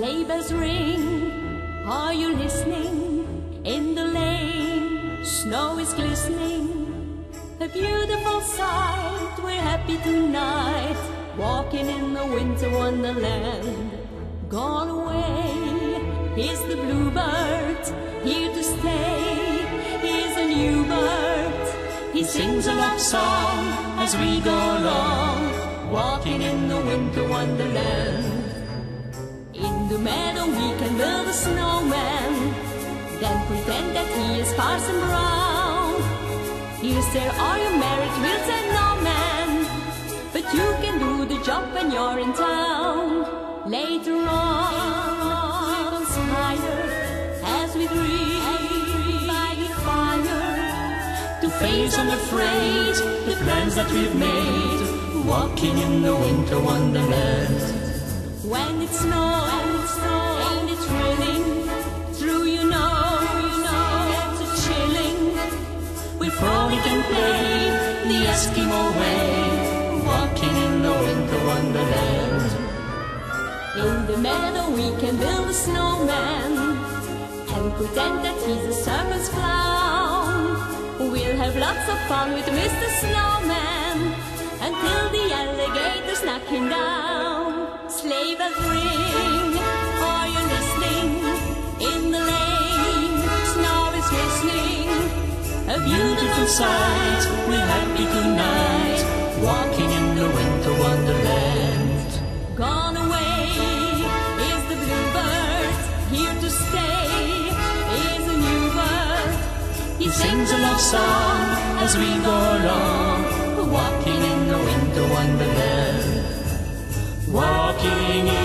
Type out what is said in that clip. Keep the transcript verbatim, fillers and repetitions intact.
sleigh bells ring. Are you listening? In the lane, snow is glistening. A beautiful sight, we're happy tonight, walking in the winter wonderland. Gone away is the bluebird, here to stay is a new bird. He sings a love song as we go along, walking in the winter wonderland. In the meadow we can build a snowman, then pretend that he is Parson Brown. Yes, there are your marriage wheels and no man, but you can do the job when you're in town. Later on, on higher, as we dream by the fire, to face unafraid the plans that we've made, walking in the winter wonderland. When it snows, ain't it thrilling? Through you know, you know, it's a chilling. We frolic and play the Eskimo way, walking in the winter wonderland. In the meadow we can build a snowman, and pretend that he's a circus clown. We'll have lots of fun with Mister Snowman, until the alligators knock him down. Sleigh bells ring, are you listening? In the lane, snow is glistening. A beautiful sight, we're happy tonight, walking in the winter wonderland. Gone away is the bluebird, here to stay is a new bird. He sings a love song as we go along, walking in the winter wonderland. Walking in